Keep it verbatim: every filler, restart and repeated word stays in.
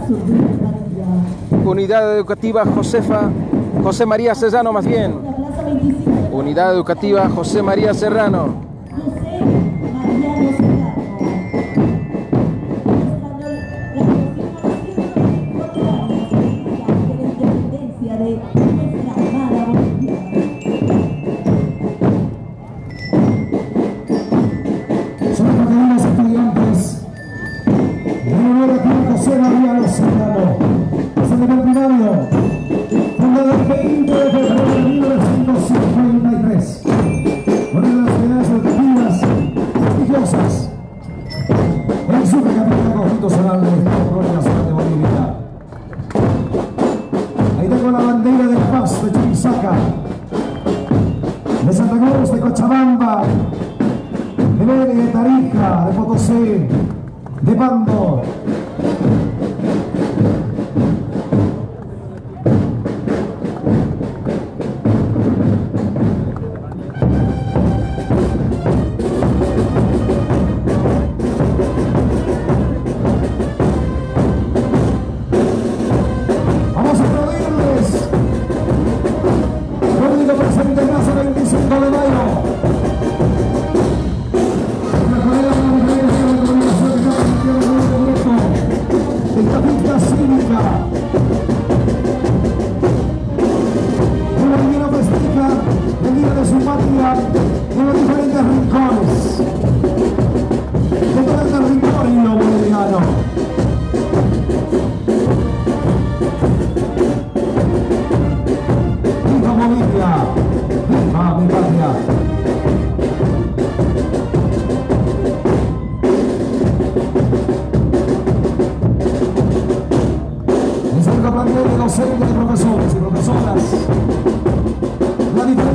Unidad Educativa Josefa, José María Serrano más bien. Unidad Educativa José María Serrano. José María Serrano, docente del primario, fundado el veinte de febrero de mil novecientos cincuenta y tres, una de las unidades educativas prestigiosas en su capital constitucional del Estado Colonia Nacional de Bolivia. Ahí tengo la bandera de La Paz, de Chuquisaca, de Santa Cruz, de Cochabamba, de Mérida, de Tarija, de Potosí, de Pando. Vamos a aplaudirles. Público presente en la veinticinco de mayo. Esta fiesta cívica, una boliviana festeja el día de su patria en los diferentes rincones, de todo el territorio boliviano. ¡Viva Bolivia! ¡Viva mi patria! De docentes, de profesores y profesoras, la diferencia